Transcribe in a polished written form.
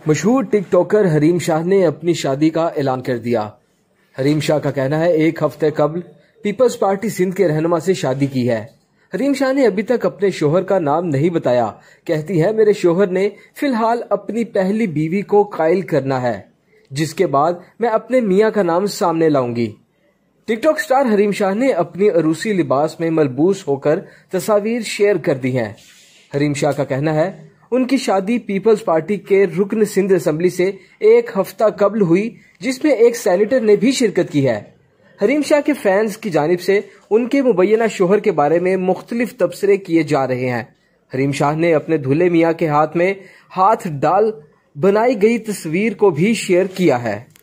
मशहूर टिकटॉकर हरीम शाह ने अपनी शादी का ऐलान कर दिया। हरीम शाह का कहना है एक हफ्ते कबल पीपल्स पार्टी सिंध के रहनुमा से शादी की है। हरीम शाह ने अभी तक अपने शोहर का नाम नहीं बताया। कहती है मेरे शोहर ने फिलहाल अपनी पहली बीवी को कायल करना है, जिसके बाद मैं अपने मियाँ का नाम सामने लाऊंगी। टिकटॉक स्टार हरीम शाह ने अपनी अरूसी लिबास में मलबूस होकर तस्वीर शेयर कर दी हैं। हरीम शाह का कहना है उनकी शादी पीपल्स पार्टी के रुकन सिंध असेंबली से एक हफ्ता कबल हुई, जिसमें एक सेनेटर ने भी शिरकत की है। हरीम शाह के फैंस की जानिब से उनके मुबैना शोहर के बारे में मुख्तलिफ तबसरे किए जा रहे हैं। हरीम शाह ने अपने दूल्हे मियाँ के हाथ में हाथ डाल बनाई गई तस्वीर को भी शेयर किया है।